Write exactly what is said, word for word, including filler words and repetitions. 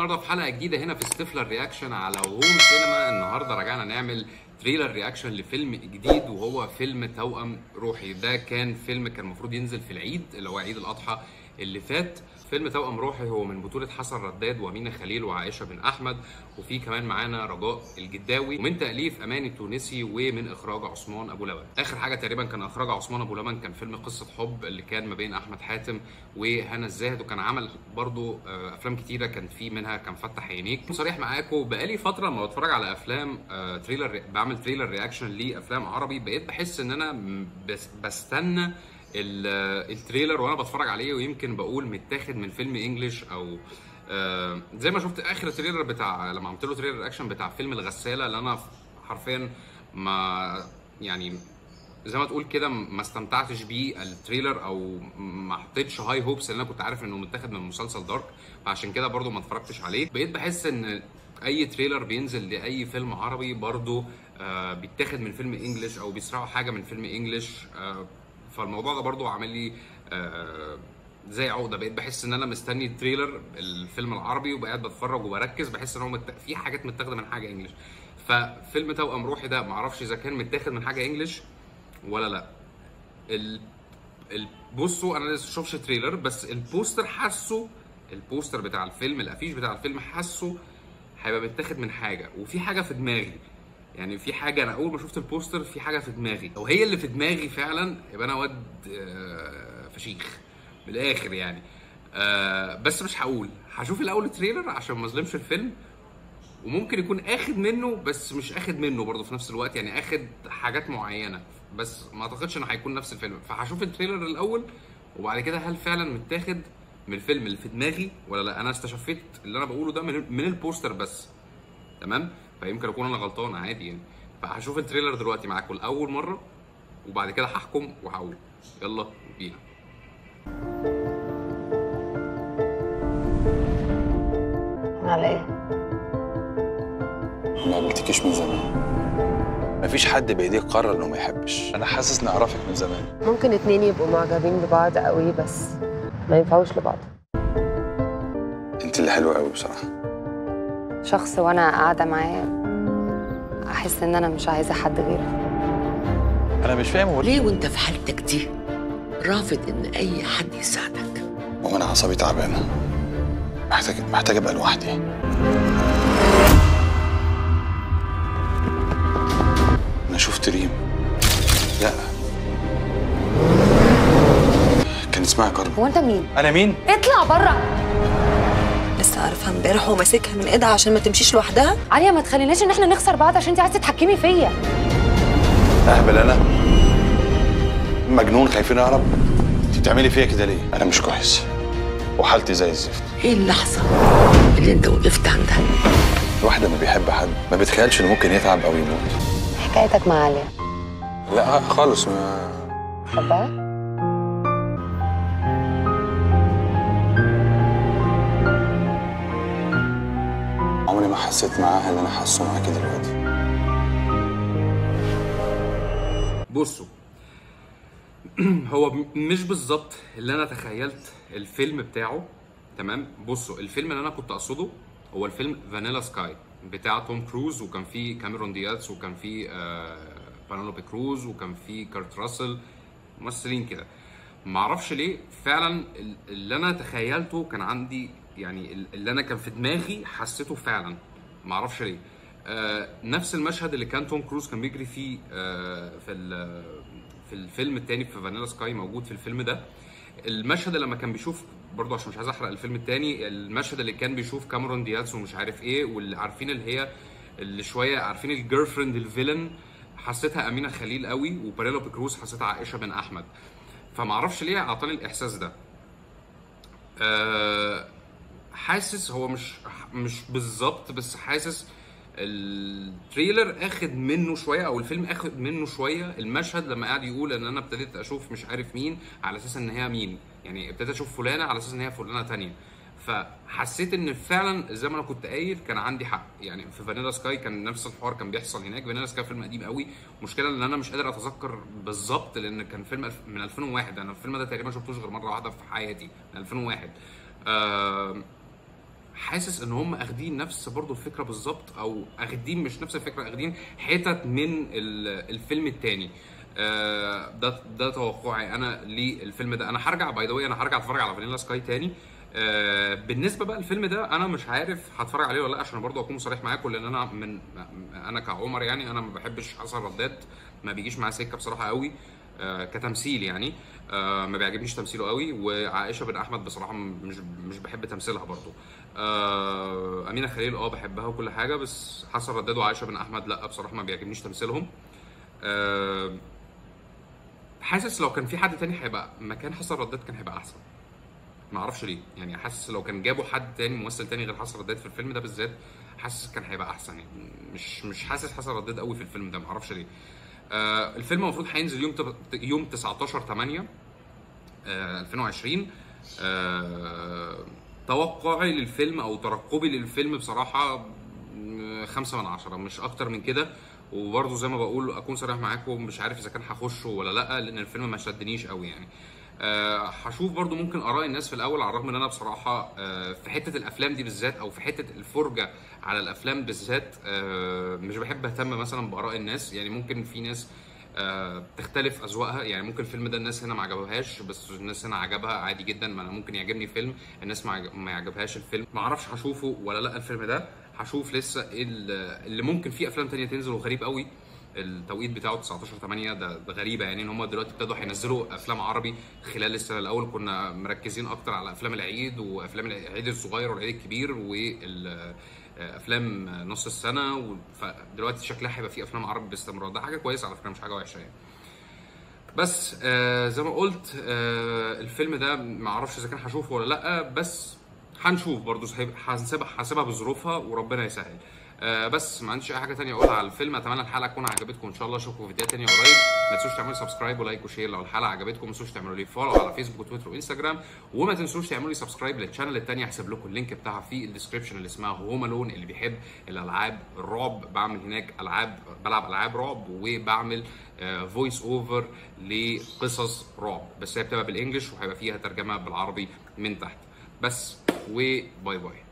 النهارده في حلقه جديده هنا في ستيفلر رياكشن على هوم سينما. النهارده رجعنا نعمل تريلر رياكشن لفيلم جديد وهو فيلم توأم روحي. ده كان فيلم كان المفروض ينزل في العيد اللي هو عيد الاضحى اللي فات. فيلم توأم روحي هو من بطولة حسن رداد وأمينة خليل وعائشة بن أحمد، وفي كمان معانا رجاء الجداوي، ومن تأليف أماني التونسي ومن إخراج عثمان أبو لبن. آخر حاجة تقريبا كان إخراج عثمان أبو لبن كان فيلم قصة حب اللي كان ما بين أحمد حاتم وهنا الزاهد، وكان عمل برضو أفلام كتيرة كان في منها كان فتح عينيك. صريح معاكم بقالي فترة ما بتفرج على أفلام تريلر، بعمل تريلر رياكشن لأفلام عربي، بقيت بحس إن أنا بس بستنى التريلر وانا بتفرج عليه، ويمكن بقول متاخد من فيلم انجلش او آه زي ما شفت اخر تريلر بتاع لما عملت له تريلر اكشن بتاع فيلم الغساله، اللي انا حرفيا ما يعني زي ما تقول كده ما استمتعتش بيه التريلر او ما حطيتش هاي هوبس، لان انا كنت عارف انه متاخد من مسلسل دارك، فعشان كده برضو ما اتفرجتش عليه. بقيت بحس ان اي تريلر بينزل لاي فيلم عربي برضو آه بيتاخد من فيلم انجلش او بيسرقوا حاجه من فيلم انجلش. آه فالموضوع ده برضو عامل لي آه زي عقده. بقيت بحس ان انا مستني التريلر الفيلم العربي وبقعد بتفرج وبركز، بحس ان هو مت... في حاجات متاخده من حاجه انجلش. ففيلم توأم روحي ده معرفش اذا كان متاخد من حاجه انجلش ولا لا. ال... ال... بصوا انا لسه شفتش تريلر، بس البوستر حاسه، البوستر بتاع الفيلم الافيش بتاع الفيلم حاسه هيبقى متاخد من حاجه، وفي حاجه في دماغي. يعني في حاجه انا اول ما شفت البوستر في حاجه في دماغي، لو هي اللي في دماغي فعلا يبقى انا واد فشيخ بالاخر يعني. أه بس مش هقول، هشوف الاول التريلر عشان ما اظلمش الفيلم، وممكن يكون اخد منه بس مش اخد منه برضه في نفس الوقت، يعني اخد حاجات معينه بس ما اعتقدش انه هيكون نفس الفيلم. فهشوف التريلر الاول وبعد كده هل فعلا متاخد من الفيلم اللي في دماغي ولا لا. انا استشفيت اللي انا بقوله ده من من البوستر بس، تمام؟ فيمكن اكون انا غلطان عادي يعني. فهشوف التريلر دلوقتي معاكم لاول مره وبعد كده هحكم وهقول. يلا بينا. على ايه؟ ما قابلتكيش من زمان. مفيش حد بايديه قرر انه ما يحبش. انا حاسس اني اعرفك من زمان. ممكن اتنين يبقوا معجبين ببعض قوي بس ما ينفعوش لبعض. انت اللي حلوه قوي بصراحه. شخص وانا قاعده معاه احس ان انا مش عايزه حد غيره. انا مش فاهم هو ليه وانت في حالتك دي رافض ان اي حد يساعدك؟ وانا اعصابي تعبانه، محتاج محتاج ابقى لوحدي. انا شفت ريم. لا كان اسمها كرم. هو انت مين؟ انا مين؟ اطلع بره. لسه عارفها امبارح وماسكها من ايدها عشان ما تمشيش لوحدها. عليا ما تخليناش ان احنا نخسر بعض عشان انت عايزه تتحكمي فيا. اهبل انا؟ مجنون خايفين اهرب؟ انت بتعملي فيا كده ليه؟ انا مش كويس وحالتي زي الزفت. ايه اللحظه اللي انت وقفت عندها؟ الواحد لما بيحب حد ما بيتخيلش انه ممكن يتعب او يموت. حكايتك مع عليا؟ لا خالص. ما بحبها؟ عمري ما حسيت معاها اللي انا حاسه معاكي دلوقتي. بصوا هو مش بالظبط اللي انا تخيلت الفيلم بتاعه، تمام؟ بصوا الفيلم اللي انا كنت اقصده هو الفيلم فانيلا سكاي بتاع توم كروز، وكان فيه كاميرون دياز، وكان فيه آه بانلوبي كروز، وكان فيه كارت راسل، ممثلين كده. معرفش ليه فعلا اللي انا تخيلته كان عندي، يعني اللي انا كان في دماغي حسيته فعلا، معرفش ليه. آه نفس المشهد اللي كان توم كروز كان بيجري فيه آه في في الفيلم التاني في فانيلا سكاي موجود في الفيلم ده. المشهد اللي لما كان بيشوف برضه، عشان مش عايز احرق الفيلم التاني، المشهد اللي كان بيشوف كاميرون دياز ومش عارف ايه، واللي عارفين اللي هي اللي شويه عارفين الجيرل فريند الفيلن، حسيتها امينه خليل قوي، وبانيلوبي كروز حسيتها عائشه بن احمد. فمعرفش ليه اعطاني الاحساس ده. أه حاسس هو مش مش بالظبط، بس حاسس التريلر اخد منه شويه او الفيلم اخد منه شويه. المشهد لما قاعد يقول ان انا ابتديت اشوف مش عارف مين على اساس ان هي مين، يعني ابتديت اشوف فلانه على اساس ان هي فلانه ثانيه. فحسيت ان فعلا زي ما انا كنت قايل كان عندي حق. يعني في فانيلا سكاي كان نفس الحوار كان بيحصل هناك. فانيلا سكاي فيلم قديم قوي، المشكله ان انا مش قادر اتذكر بالظبط لان كان فيلم من ألفين وواحد. انا الفيلم ده تقريبا ما شفتوش غير مره واحده في حياتي، من ألفين وواحد. أه حاسس ان هم اخدين نفس برضو الفكره بالظبط، او اخدين مش نفس الفكره، اخدين حتت من الفيلم الثاني. ده ده توقعي انا للفيلم ده. انا هرجع باي ذا واي انا هرجع اتفرج على فانيلا سكاي تاني. آه بالنسبه بقى الفيلم ده انا مش عارف هتفرج عليه ولا لا، عشان برضه اكون صريح معاكم، لان انا من انا كعمر يعني انا ما بحبش حسن رداد، ما بيجيش معاه سكه بصراحه قوي آه كتمثيل يعني. آه ما بيعجبنيش تمثيله قوي. وعائشه بن احمد بصراحه مش مش بحب تمثيلها برضه. آه امينه خليل اه بحبها وكل حاجه، بس حسن رداد وعائشه بن احمد لا بصراحه ما بيعجبنيش تمثيلهم. آه حاسس لو كان في حد تاني هيبقى مكان حسن رداد كان هيبقى احسن، ما اعرفش ليه يعني. حاسس لو كان جابوا حد تاني ممثل تاني غير حسن رداد في الفيلم ده بالذات حاسس كان هيبقى احسن يعني. مش مش حاسس حسن رداد قوي في الفيلم ده، ما اعرفش ليه. آه الفيلم المفروض هينزل يوم تب... يوم تسعتاشر تمانية آه ألفين وعشرين. آه توقعي للفيلم او ترقبي للفيلم بصراحه خمسة من عشرة، مش اكتر من كده. وبرضه زي ما بقول اكون صريح معاكم، مش عارف اذا كان هخشه ولا لا، لان الفيلم ما شدنيش قوي يعني. أه هشوف برضو ممكن اراء الناس في الاول، على الرغم ان انا بصراحه أه في حته الافلام دي بالذات او في حته الفرجه على الافلام بالذات أه مش بحب اهتم مثلا باراء الناس يعني. ممكن في ناس أه تختلف اذواقها يعني. ممكن الفيلم ده الناس هنا ما عجبهاش بس الناس هنا عجبها عادي جدا. ما انا ممكن يعجبني فيلم الناس ما يعجبهاش الفيلم، ما اعرفش هشوفه ولا لا الفيلم ده. هشوف لسه اللي ممكن فيه افلام تانية تنزل. وغريب قوي التوقيت بتاعه تسعتاشر تمانية، ده, ده غريبه يعني ان هم دلوقتي ابتدوا هينزلوا افلام عربي خلال السنه. الاول كنا مركزين اكتر على افلام العيد وافلام العيد الصغير والعيد الكبير والافلام نص السنه، فدلوقتي شكلها هيبقى فيه افلام عربي باستمرار. ده حاجه كويسه على فكره، مش حاجه وحشه يعني. بس آه زي ما قلت آه الفيلم ده ما اعرفش اذا كان هشوفه ولا لا، بس هنشوف برضه. هسيبها هسيبها بظروفها وربنا يسهل. آه بس ما عنديش اي حاجه ثانيه اقولها على الفيلم. اتمنى الحلقه تكون عجبتكم ان شاء الله. اشوفكم في فيديوهات ثانيه قريب. ما تنسوش تعملوا سبسكرايب ولايك وشير لو الحلقه عجبتكم. ما تنسوش تعملوا لي فولو على فيسبوك وتويتر وانستجرام. وما تنسوش تعملوا لي سبسكرايب للشانل الثانيه، هسيب لكم اللينك بتاعها في الديسكربشن، اللي اسمها هوم الون. اللي بيحب الالعاب الرعب بعمل هناك العاب، بلعب العاب رعب وبعمل فويس اوفر لقصص رعب، بس هي بتبقى بالانجلش وهيبقى فيها ترجمه بالعربي من تحت. بس وباي باي.